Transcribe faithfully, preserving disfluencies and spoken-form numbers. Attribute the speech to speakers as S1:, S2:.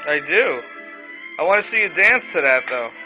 S1: I do. I want to see you dance to that, though.